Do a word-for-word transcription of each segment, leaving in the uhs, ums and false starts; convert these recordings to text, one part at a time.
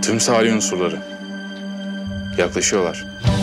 Tüm Salih unsurları. Yaklaşıyorlar.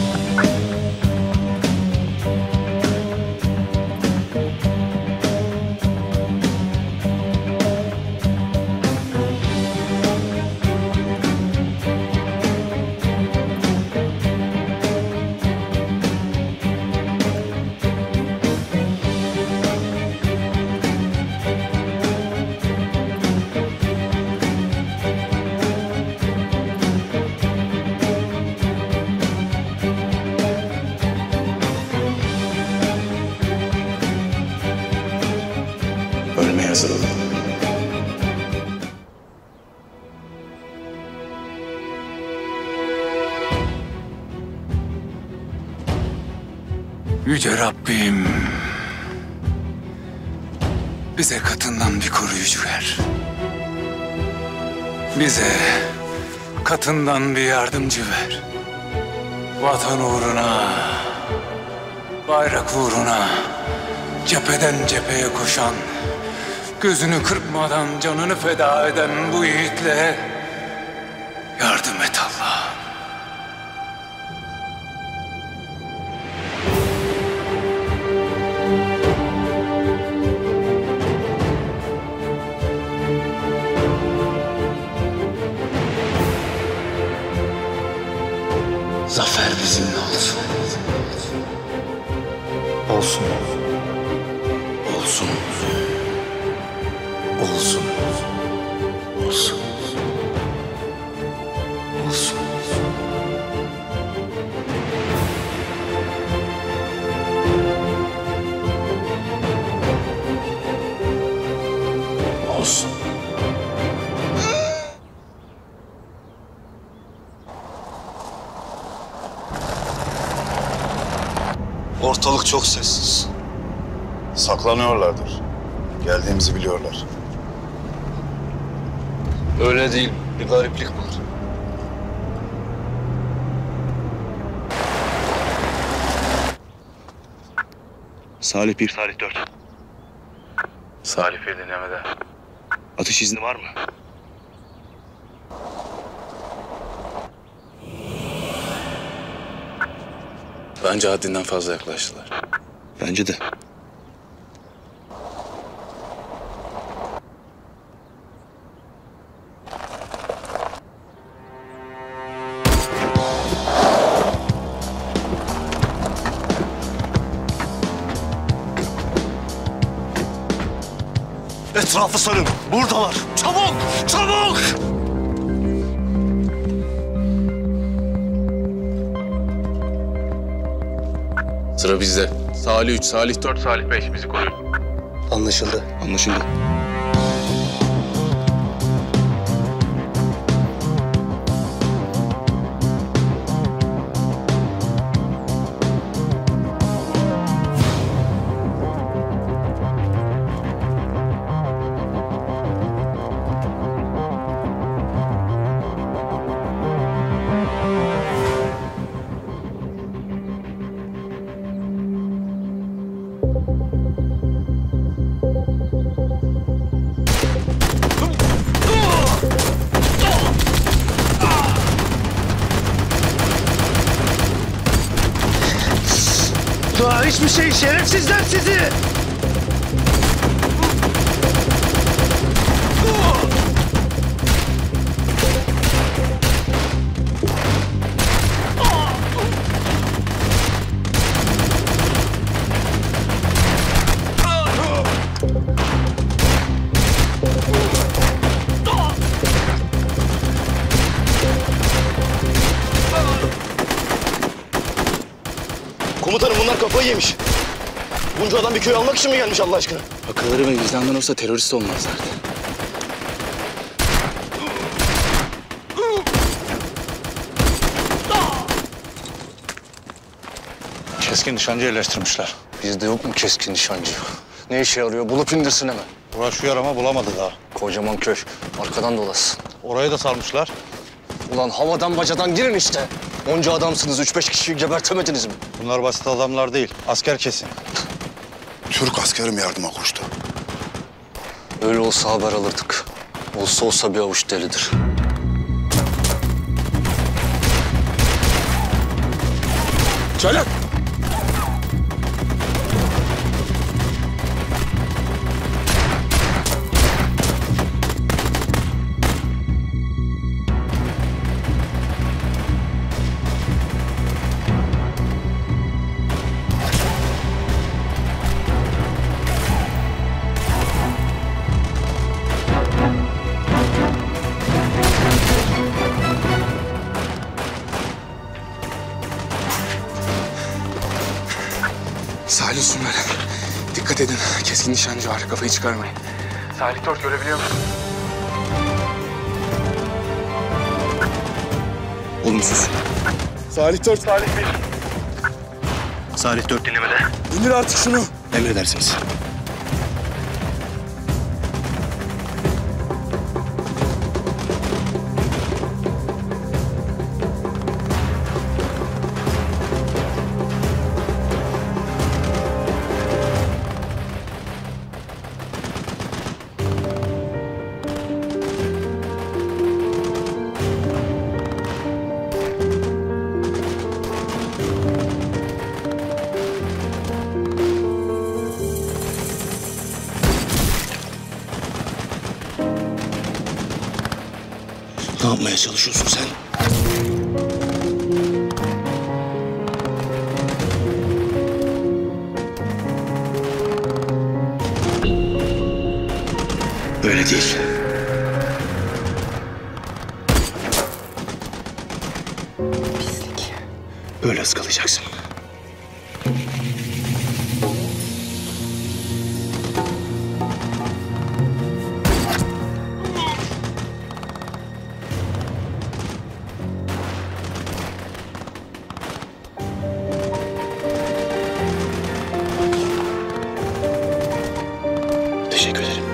Ölmeye hazır olun. Yüce Rabbim, bize katından bir koruyucu ver. Bize katından bir yardımcı ver. Vatan uğruna, bayrak uğruna, cepheden cepheye koşan, gözünü kırpmadan canını feda eden bu yiğitle yardım et Allah'ım. Zafer bizimle olsun. Olsun. Olsun. Olsun. Olsun. Olsun. Olsun. Ortalık çok sessiz. Saklanıyorlardır. Geldiğimizi biliyorlar. Öyle değil, bir gariplik var. Salih bir, Salih dört. Salih bir dinlemede. Atış izni var mı? Bence haddinden fazla yaklaştılar. Bence de. Etrafı sarın, buradalar. Çabuk, çabuk! Sıra bizde. Salih üç, Salih dört, Salih beş bizi koruyun. Anlaşıldı. Anlaşıldı. Daha hiçbir şey, şerefsizler sizi! Komutanım bunlar kafayı yemiş. Bunca adam bir köy almak için mi gelmiş Allah aşkına? Akılları ve vicdanları olsa terörist olmazlardı. Keskin nişancı yerleştirmişler. Bizde yok mu keskin nişancı? Ne işe yarıyor? Bulup indirsin hemen. Uğraşıyor ama bulamadı daha. Kocaman köy. Arkadan dolasın. Orayı da sarmışlar. Ulan havadan bacadan girin işte. Onca adamsınız. Üç beş kişiyi gebertemediniz mi? Bunlar basit adamlar değil, asker kesin. Türk askerim yardıma koştu. Öyle olsa haber alırdık. Olsa olsa bir avuç delidir. Çoluk! Salih Sümer. Dikkat edin. Keskin nişancı var. Kafayı çıkarmayın. Salih Dört görebiliyor musun? Olumsuz. Salih Dört. Salih bir. Salih dört dinlemede. İndir artık şunu. Emredersiniz. Ne yapmaya çalışıyorsun sen? Öyle değil. Pislik. Öyle ıskalayacaksın. Teşekkür ederim.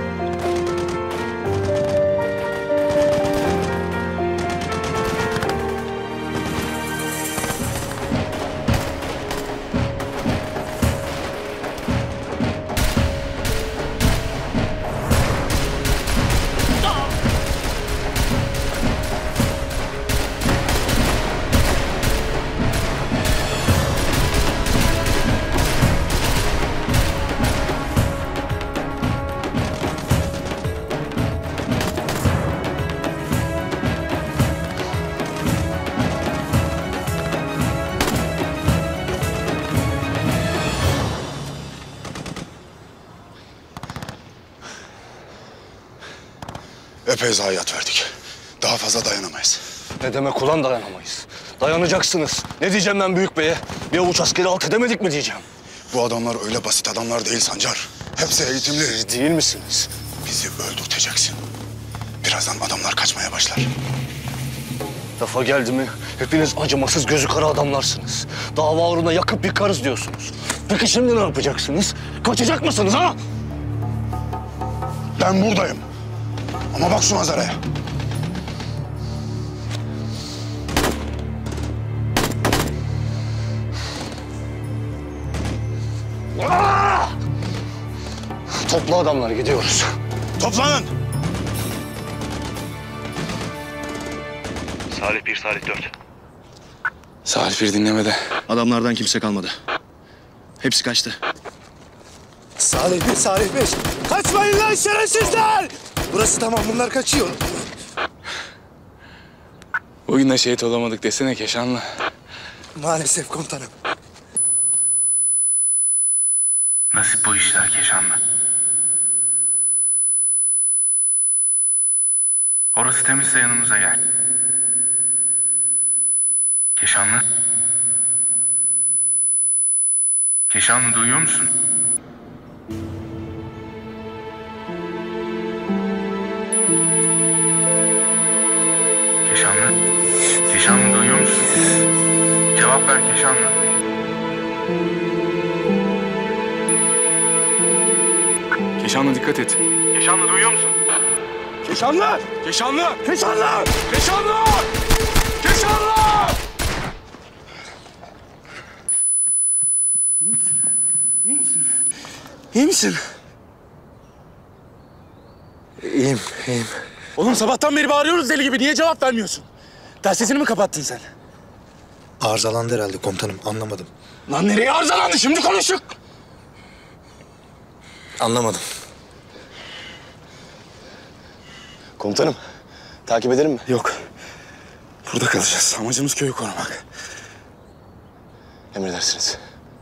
Epey zayiat verdik. Daha fazla dayanamayız. Ne demek ulan dayanamayız? Dayanacaksınız. Ne diyeceğim ben büyük beye? Bir avuç askeri alt edemedik mi diyeceğim? Bu adamlar öyle basit adamlar değil Sancar. Hepsi eğitimli. Değil misiniz? Bizi öldürteceksin. Birazdan adamlar kaçmaya başlar. Lafa geldi mi hepiniz acımasız gözü kara adamlarsınız. Dava uğruna yakıp yıkarız diyorsunuz. Peki şimdi ne yapacaksınız? Kaçacak mısınız ha? Ben buradayım. Ama bak şu manzaraya. Aa! Topla adamları gidiyoruz. Toplanın. Salih bir, Salih dört. Salih bir dinlemede. Adamlardan kimse kalmadı. Hepsi kaçtı. Salih bir, Salih bir. Kaçmayın lan şerefsizler! Burası tamam, bunlar kaçıyor. Bugün de şehit olamadık desene Keşanlı. Maalesef komutanım. Nasip bu işler Keşanlı. Orası temizse yanımıza gel. Keşanlı. Keşanlı duyuyor musun? Keşanlı. Keşanlı duyuyor musun? Cevap ver Keşanlı. Keşanlı dikkat et. Keşanlı duyuyor musun? Keşanlı! Keşanlı! Keşanlı! Keşanlı! Keşanlı! İyi misin? İyi misin? İyiyim, iyiyim. Oğlum sabahtan beri bağırıyoruz deli gibi. Niye cevap vermiyorsun? Telsizini mi kapattın sen? Arızalandı herhalde komutanım, anlamadım. Lan nereye arızalandı? Şimdi konuştuk. Anlamadım. Komutanım, takip edelim mi? Yok. Burada kalacağız. Amacımız köyü korumak. Emredersiniz.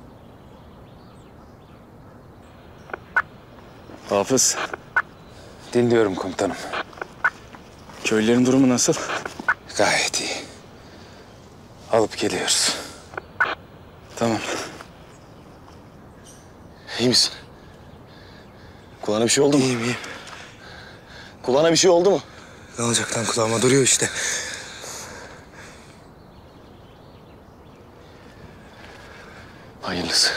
Hafız. Dinliyorum komutanım. Köylülerin durumu nasıl? Gayet iyi. Alıp geliyoruz. Tamam. İyi misin? Kulağına bir şey oldu mu? İyiyim, iyiyim. Kulağına bir şey oldu mu? Ne olacak lan, kulağıma duruyor işte. Hayırlısı.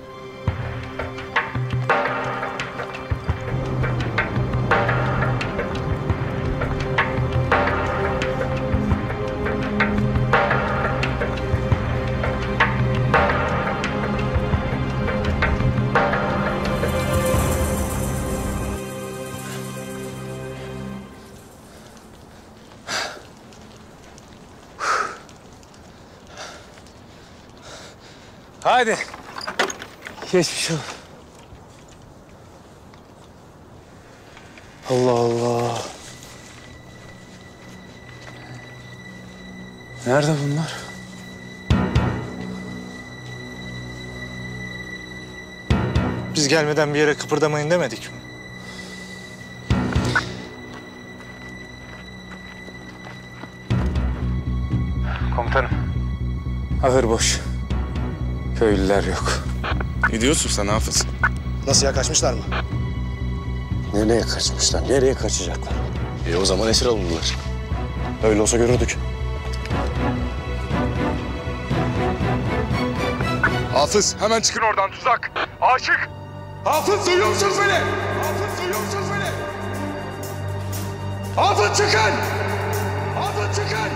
Hadi. Geçmiş ol. Allah Allah. Nerede bunlar? Biz gelmeden bir yere kıpırdamayın demedik mi? Komutanım. Ahır boş. Köylüler yok. Ne diyorsun sen Hafız? Nasıl ya, kaçmışlar mı? Nereye kaçmışlar? Nereye kaçacaklar? E o zaman esir alındılar. Öyle olsa görürdük. Hafız hemen çıkın oradan, tuzak. Aşık. Hafız duyuyor musunuz beni? Hafız duyuyor musunuz beni? Hafız çıkın. Hafız çıkın.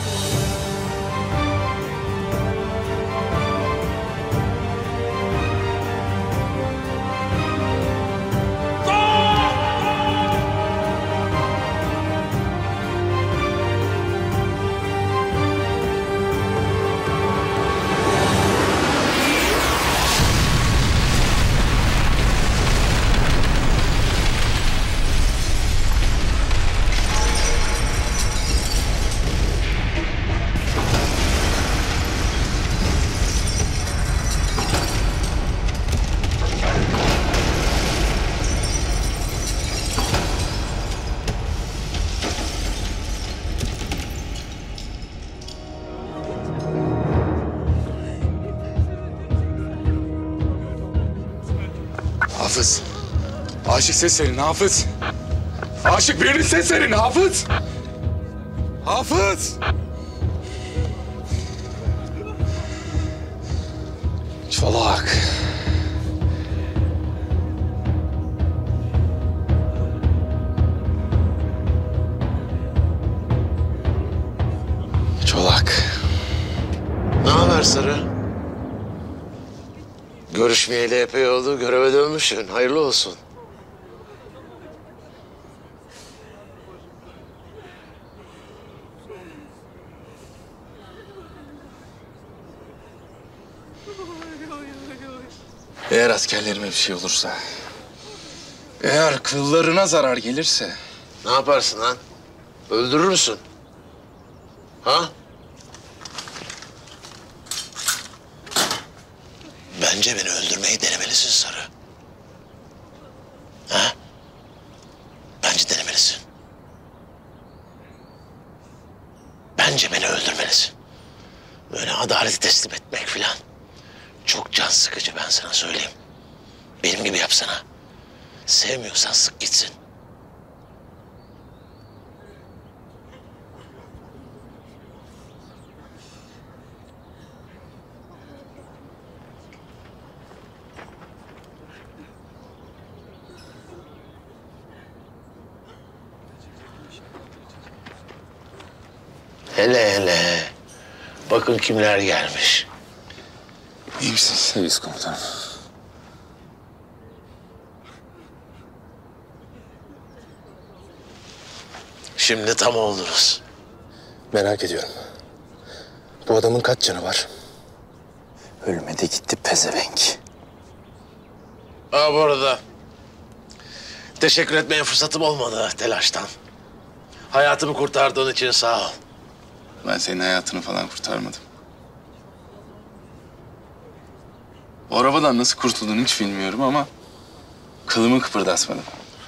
Hafız. Aşık ses verin Hafız. Aşık birinin ses verin Hafız. Hafız. Çolak. Çolak. Ne haber Sarı? Görüşmeyeli epey oldu. Göreve dönmüşsün. Hayırlı olsun. Eğer askerlerime bir şey olursa, eğer kıllarına zarar gelirse... Ne yaparsın lan? Öldürür müsün? Ha? Bence beni öldürmeyi denemelisin Sarı. Ha? Bence denemelisin. Bence beni öldürmelisin. Böyle adaleti teslim etmek filan. Çok can sıkıcı, ben sana söyleyeyim. Benim gibi yapsana. Sevmiyorsan sık gitsin. Hele hele. Bakın kimler gelmiş. İyi misiniz? İyiyiz komutanım. Şimdi tam oldunuz. Merak ediyorum. Bu adamın kaç canı var? Ölmedi gitti pezevenk. Ha bu arada teşekkür etmeye fırsatım olmadı telaştan. Hayatımı kurtardığın için sağ ol. Ben senin hayatını falan kurtarmadım. O arabadan nasıl kurtuldun hiç bilmiyorum ama kılımı kıpırdatmadım.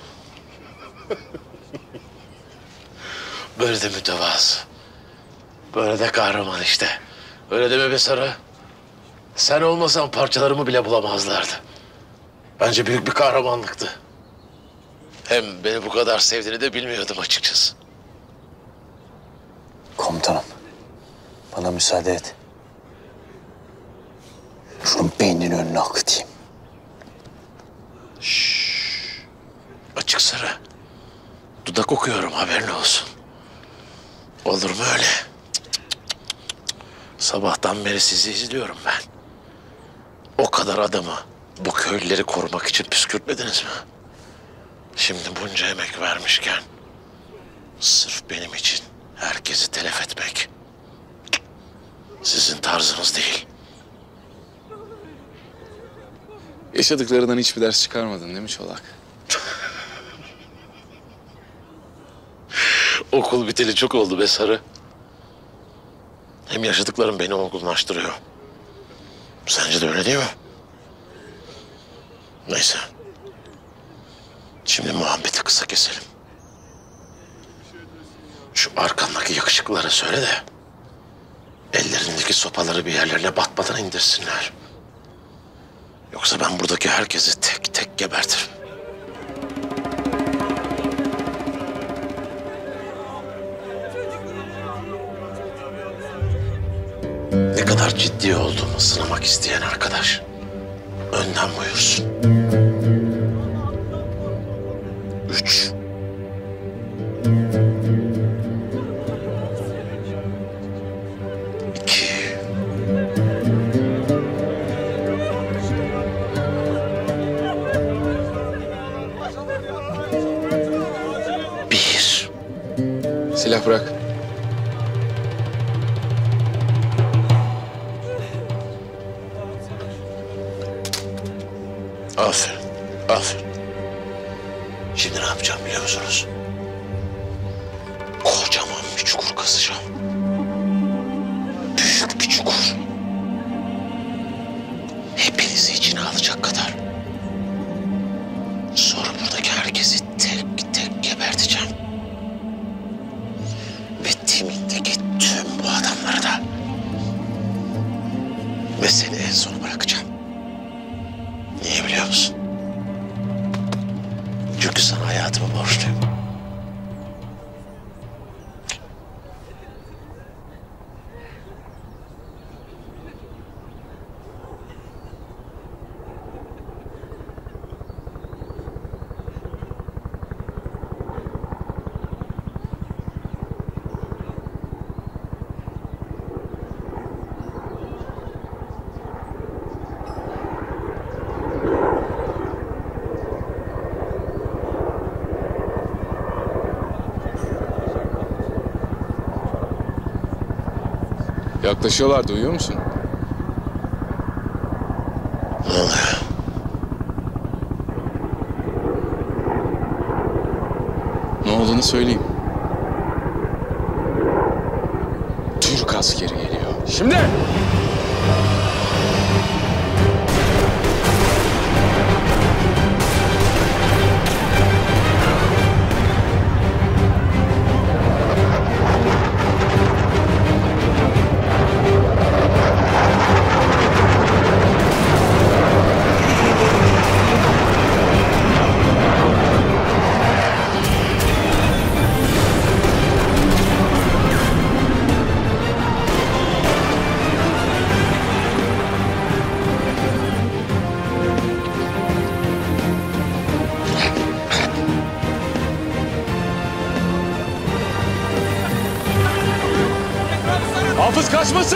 Böyle de mütevazı. Böyle de kahraman işte. Öyle deme be Sarı. Sen olmasan parçalarımı bile bulamazlardı. Bence büyük bir kahramanlıktı. Hem beni bu kadar sevdiğini de bilmiyordum açıkçası. Komutanım, bana müsaade et. Şunun beyninin önüne akıtayım. Açık Sarı. Dudak okuyorum haberin olsun. Olur mu öyle? Cık cık cık cık. Sabahtan beri sizi izliyorum ben. O kadar adamı bu köylüleri korumak için püskürtmediniz mi? Şimdi bunca emek vermişken sırf benim için herkesi telef etmek sizin tarzınız değil. Yaşadıklarından hiçbir ders çıkarmadın değil mi Çolak? Okul biteli çok oldu be Sarı. Hem yaşadıklarım beni olgunlaştırıyor. Sence de öyle değil mi? Neyse. Şimdi muhabbeti kısa keselim. Şu arkandaki yakışıklılara söyle de ellerindeki sopaları bir yerlerine batmadan indirsinler. Yoksa ben buradaki herkesi tek tek gebertirim. Ne kadar ciddi olduğumu sınamak isteyen arkadaş önden buyursun. Üç. İki. Bir. Silah bırak. Aferin, aferin. Şimdi ne yapacağım biliyor musunuz? Kocaman bir çukur kazacağım. Büyük bir çukur. Hepinizi içine alacak kadar. Sonra buradaki herkesi tek tek geberteceğim. Ve timindeki tüm bu adamları da. Ve seni en sona bırakacağım. Niye biliyor musun? Çünkü sana hayatımı borçluyum. Yaklaşıyorlar, duyuyor musun? Ne oluyor? Ne olduğunu söyleyeyim. Türk askeri geliyor. Şimdi! Hafız kaçmasın!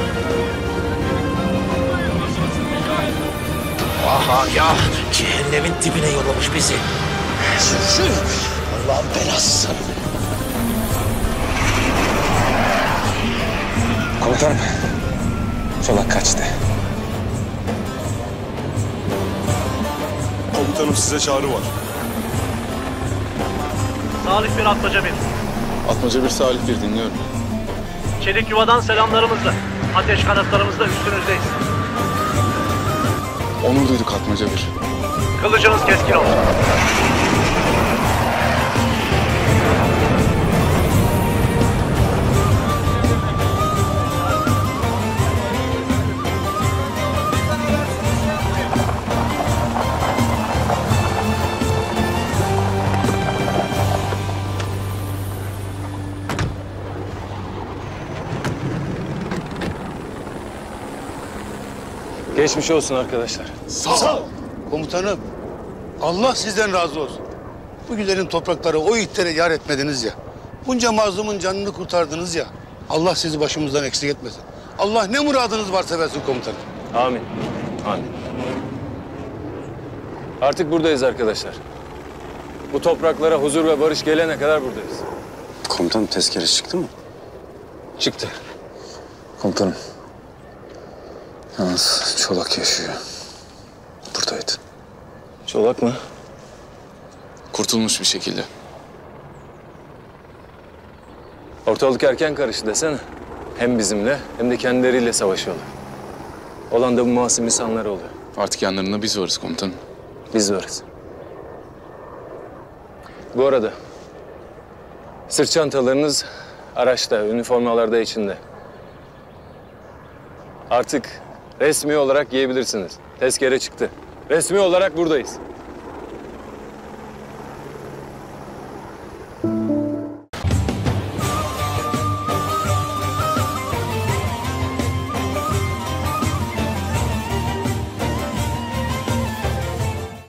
Aha ya! Cehennemin dibine yollamış bizi. Sürüşün! Allah'ın belası. Komutanım. Çolak kaçtı. Komutanım size çağrı var. Salih bir Atmaca bir. Atmaca bir Salih bir dinliyorum. Çelik yuvadan selamlarımızla. Ateş kanatlarımızla üstünüzdeyiz. Onur duyduk Atmaca bir. Kılıcınız keskin olsun. Geçmiş olsun arkadaşlar. Sağ ol. Komutanım, Allah sizden razı olsun. Bu güzelim toprakları o itlere yar etmediniz ya. Bunca mazlumun canını kurtardınız ya. Allah sizi başımızdan eksik etmesin. Allah ne muradınız varsa versin komutanım. Amin. Amin. Artık buradayız arkadaşlar. Bu topraklara huzur ve barış gelene kadar buradayız. Komutanım tezkeresi çıktı mı? Çıktı. Komutanım. Yalnız Çolak yaşıyor. Buradaydı. Çolak mı? Kurtulmuş bir şekilde. Ortalık erken karıştı desene. Hem bizimle hem de kendileriyle savaşıyorlar. Olan da bu masum insanlar oluyor. Artık yanlarında biz varız komutanım. Biz varız. Bu arada sırt çantalarınız araçta, üniformalarda içinde. Artık resmi olarak giyebilirsiniz. Tezkere çıktı. Resmi olarak buradayız.